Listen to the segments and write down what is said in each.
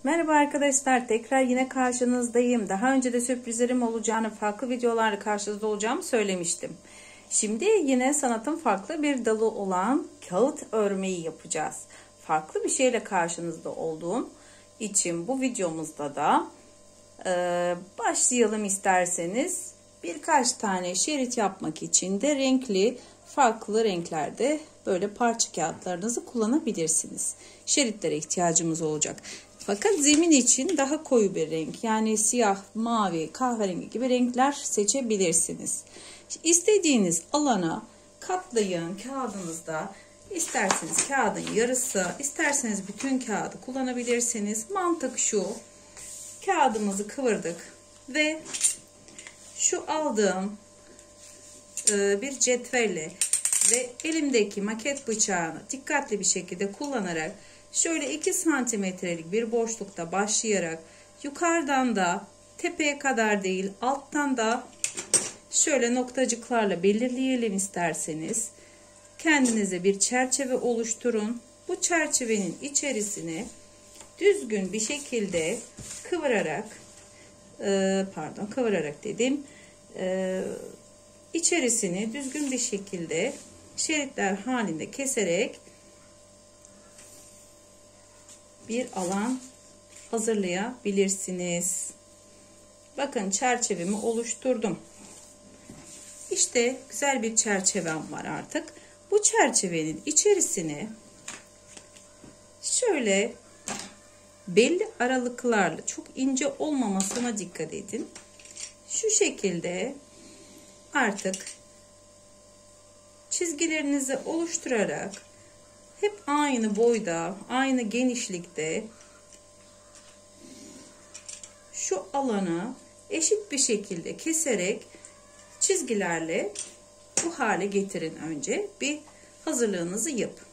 Merhaba arkadaşlar, tekrar yine karşınızdayım. Daha önce de sürprizlerim olacağını, farklı videolarla karşınızda olacağımı söylemiştim. Şimdi yine sanatın farklı bir dalı olan kağıt örmeyi yapacağız. Farklı bir şeyle karşınızda olduğum için bu videomuzda da başlayalım isterseniz. Birkaç tane şerit yapmak için de renkli, farklı renklerde böyle parça kağıtlarınızı kullanabilirsiniz. Şeritlere ihtiyacımız olacak. Fakat zemin için daha koyu bir renk, yani siyah, mavi, kahverengi gibi renkler seçebilirsiniz. İstediğiniz alana katlayın kağıdınızda. İsterseniz kağıdın yarısı, isterseniz bütün kağıdı kullanabilirsiniz. Mantık şu: kağıdımızı kıvırdık ve şu aldığım bir cetvelle ve elimdeki maket bıçağını dikkatli bir şekilde kullanarak şöyle 2 santimetrelik bir boşlukta başlayarak yukarıdan da tepeye kadar değil, alttan da şöyle noktacıklarla belirleyelim isterseniz. Kendinize bir çerçeve oluşturun. Bu çerçevenin içerisine düzgün bir şekilde içerisini düzgün bir şekilde şeritler halinde keserek bir alan hazırlayabilirsiniz. Bakın, çerçevemi oluşturdum. İşte güzel bir çerçevem var artık. Bu çerçevenin içerisine şöyle belli aralıklarla, çok ince olmamasına dikkat edin. Şu şekilde artık çizgilerinizi oluşturarak hep aynı boyda, aynı genişlikte şu alanı eşit bir şekilde keserek çizgilerle bu hale getirin. Önce bir hazırlığınızı yapın.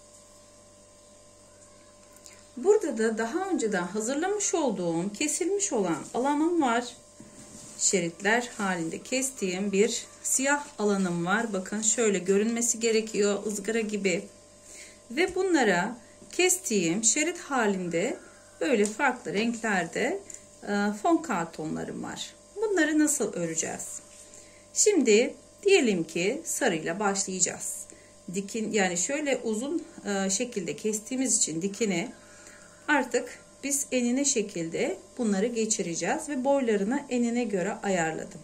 Burada da daha önceden hazırlamış olduğum, kesilmiş olan alanım var. Şeritler halinde kestiğim bir siyah alanım var. Bakın, şöyle görünmesi gerekiyor, ızgara gibi. Ve bunlara kestiğim şerit halinde böyle farklı renklerde fon kartonlarım var. Bunları nasıl öreceğiz? Şimdi diyelim ki sarıyla başlayacağız. Dikin, yani şöyle uzun şekilde kestiğimiz için dikine artık biz enine şekilde bunları geçireceğiz ve boylarını enine göre ayarladım.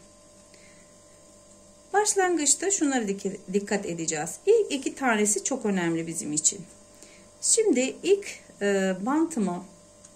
Başlangıçta şunlara dikkat edeceğiz. İlk 2 tanesi çok önemli bizim için. Şimdi ilk bantımı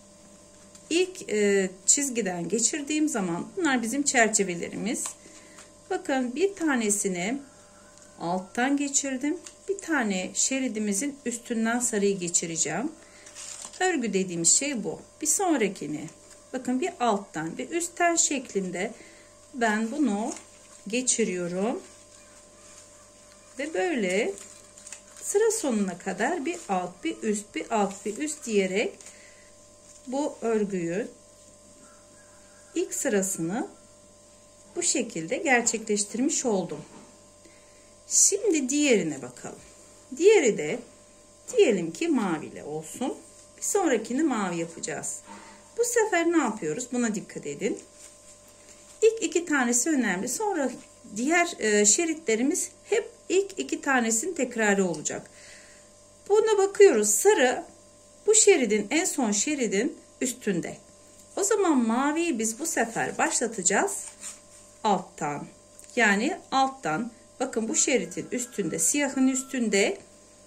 çizgiden geçirdiğim zaman, bunlar bizim çerçevelerimiz. Bakın, bir tanesini alttan geçirdim. Bir tane şeridimizin üstünden sarıyı geçireceğim. Örgü dediğimiz şey bu. Bir sonrakini bakın, bir alttan bir üstten şeklinde ben bunu geçiriyorum ve böyle sıra sonuna kadar bir alt bir üst, bir alt bir üst diyerek bu örgüyü ilk sırasını bu şekilde gerçekleştirmiş oldum. Şimdi diğerine bakalım. Diğeri de diyelim ki maviyle olsun. Bir sonrakini mavi yapacağız. Bu sefer ne yapıyoruz? Buna dikkat edin. İlk 2 tanesi önemli. Sonra diğer şeritlerimiz hep ilk 2 tanesinin tekrarı olacak. Buna bakıyoruz. Sarı bu şeridin, en son şeridin üstünde. O zaman maviyi biz bu sefer başlatacağız alttan. Yani alttan. Bakın, bu şeridin üstünde, siyahın üstünde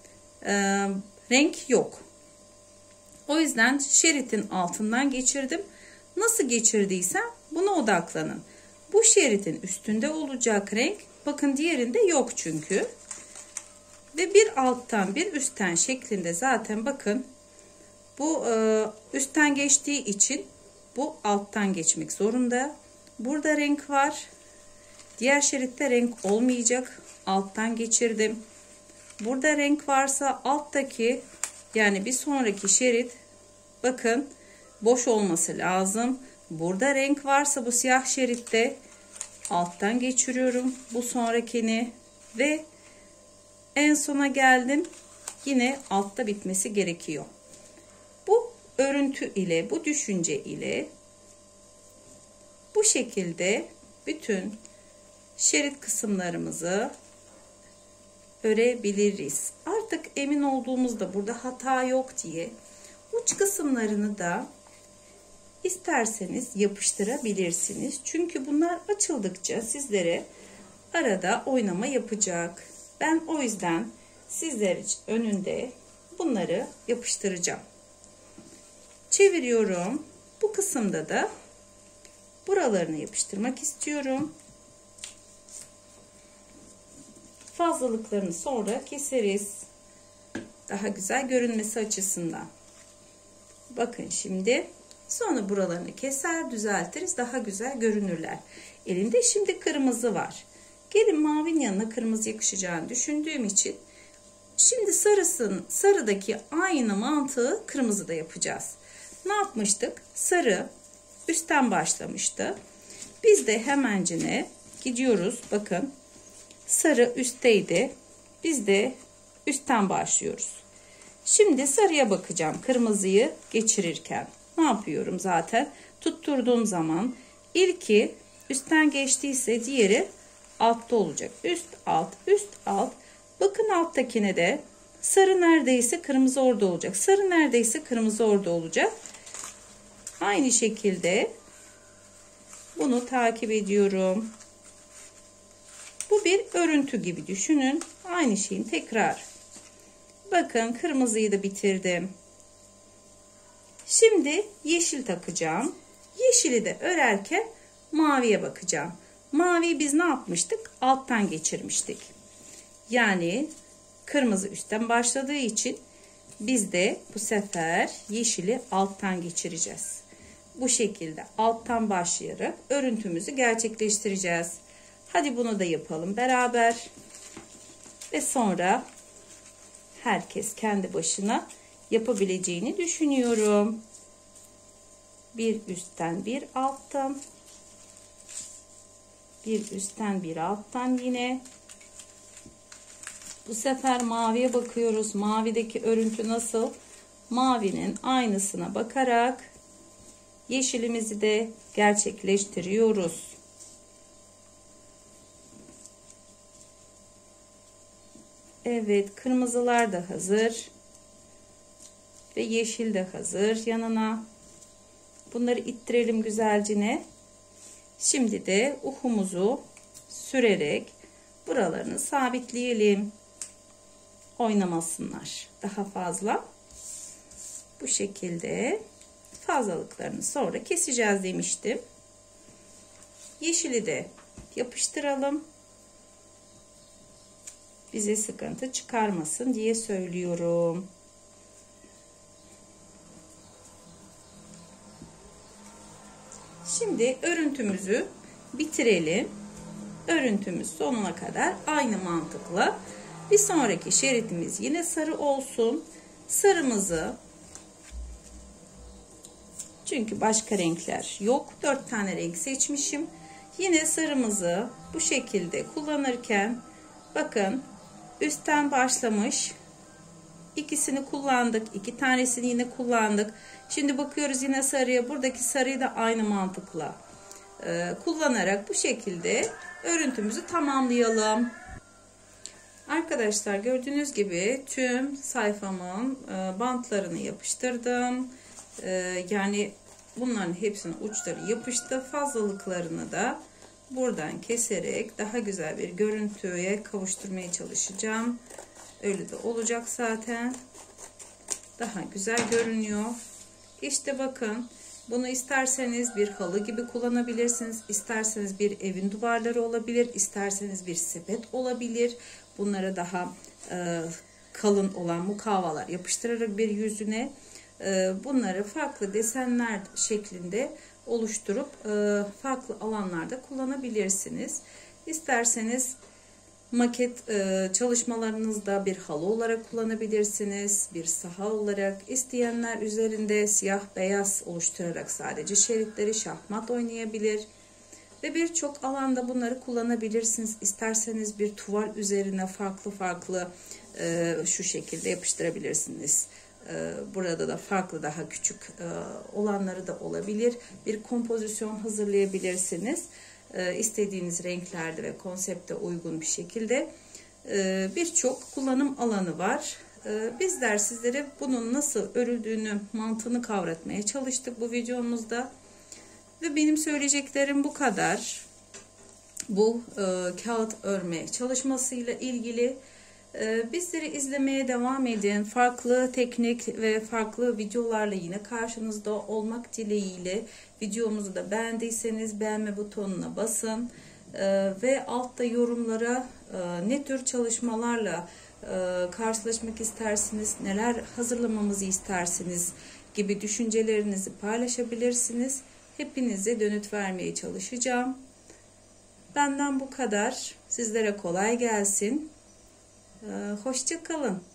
renk yok. O yüzden şeridin altından geçirdim. Nasıl geçirdiysem buna odaklanın. Bu şeridin üstünde olacak renk, bakın diğerinde yok çünkü. Ve bir alttan bir üstten şeklinde, zaten bakın bu üstten geçtiği için bu alttan geçmek zorunda. Burada renk var. Diğer şeritte renk olmayacak. Alttan geçirdim. Burada renk varsa alttaki, yani bir sonraki şerit, bakın boş olması lazım. Burada renk varsa bu siyah şeritte alttan geçiriyorum bu sonrakini ve en sona geldim. Yine altta bitmesi gerekiyor. Bu görüntü ile, bu düşünce ile bu şekilde bütün şerit kısımlarımızı örebiliriz. Artık emin olduğumuzda burada hata yok diye uç kısımlarını da isterseniz yapıştırabilirsiniz. Çünkü bunlar açıldıkça sizlere arada oynama yapacak. Ben o yüzden sizler önünde bunları yapıştıracağım. Çeviriyorum. Bu kısımda da buralarını yapıştırmak istiyorum. Fazlalıklarını sonra keseriz. Daha güzel görünmesi açısından. Bakın şimdi. Sonra buralarını keser, düzeltiriz. Daha güzel görünürler. Elimde şimdi kırmızı var. Gelin mavinin yanına kırmızı yakışacağını düşündüğüm için şimdi sarıdaki aynı mantığı kırmızıda yapacağız. Ne yapmıştık? Sarı üstten başlamıştı. Biz de hemencine gidiyoruz. Bakın sarı üstteydi. Biz de üstten başlıyoruz. Şimdi sarıya bakacağım kırmızıyı geçirirken. Ne yapıyorum zaten? Tutturduğum zaman ilki üstten geçtiyse diğeri altta olacak. Üst alt üst alt. Bakın alttakine de sarı neredeyse kırmızı orada olacak. Sarı neredeyse kırmızı orada olacak. Aynı şekilde bunu takip ediyorum. Bu bir örüntü gibi düşünün. Aynı şeyin tekrar. Bakın kırmızıyı da bitirdim. Şimdi yeşil takacağım. Yeşili de örerken maviye bakacağım. Maviyi biz ne yapmıştık? Alttan geçirmiştik. Yani kırmızı üstten başladığı için biz de bu sefer yeşili alttan geçireceğiz. Bu şekilde alttan başlayarak örüntümüzü gerçekleştireceğiz. Hadi bunu da yapalım beraber. Ve sonra herkes kendi başına yapabileceğini düşünüyorum. Bir üstten bir alttan. Bir üstten bir alttan yine. Bu sefer maviye bakıyoruz. Mavideki örüntü nasıl? Mavinin aynısına bakarak yeşilimizi de gerçekleştiriyoruz. Evet, kırmızılar da hazır. Ve yeşil de hazır yanına. Bunları ittirelim güzelcine. Şimdi de uhumuzu sürerek buralarını sabitleyelim. Oynamasınlar daha fazla. Bu şekilde fazlalıklarını sonra keseceğiz demiştim. Yeşili de yapıştıralım. Bize sıkıntı çıkarmasın diye söylüyorum. Şimdi örüntümüzü bitirelim. Örüntümüz sonuna kadar aynı mantıkla. Bir sonraki şeritimiz yine sarı olsun. Sarımızı, çünkü başka renkler yok. 4 tane renk seçmişim. Yine sarımızı bu şekilde kullanırken bakın üstten başlamış. İkisini kullandık. 2 tanesini yine kullandık. Şimdi bakıyoruz yine sarıya. Buradaki sarıyı da aynı mantıkla kullanarak bu şekilde örüntümüzü tamamlayalım. Arkadaşlar gördüğünüz gibi tüm sayfamın bantlarını yapıştırdım. Yani bunların hepsinin uçları yapıştı. Fazlalıklarını da buradan keserek daha güzel bir görüntüye kavuşturmaya çalışacağım. Öyle de olacak zaten. Daha güzel görünüyor. İşte bakın, bunu isterseniz bir halı gibi kullanabilirsiniz. İsterseniz bir evin duvarları olabilir. İsterseniz bir sepet olabilir. Bunlara daha kalın olan mukavvalar yapıştırarak bir yüzüne bunları farklı desenler şeklinde oluşturup farklı alanlarda kullanabilirsiniz. İsterseniz maket çalışmalarınızda bir halı olarak kullanabilirsiniz. Bir saha olarak, isteyenler üzerinde siyah beyaz oluşturarak sadece şeritleri şahmat oynayabilir. Ve birçok alanda bunları kullanabilirsiniz. İsterseniz bir tuval üzerine farklı farklı şu şekilde yapıştırabilirsiniz. Burada da farklı, daha küçük olanları da olabilir. Bir kompozisyon hazırlayabilirsiniz. İstediğiniz renklerde ve konsepte uygun bir şekilde. Birçok kullanım alanı var. Bizler sizlere bunun nasıl örüldüğünü, mantığını kavratmaya çalıştık bu videomuzda. Ve benim söyleyeceklerim bu kadar. Bu kağıt örme çalışmasıyla ilgili. Bizleri izlemeye devam edin. Farklı teknik ve farklı videolarla yine karşınızda olmak dileğiyle, videomuzu da beğendiyseniz beğenme butonuna basın. Ve altta yorumlara ne tür çalışmalarla karşılaşmak istersiniz, neler hazırlamamızı istersiniz gibi düşüncelerinizi paylaşabilirsiniz. Hepinize dönüt vermeye çalışacağım. Benden bu kadar. Sizlere kolay gelsin. Hoşça kalın.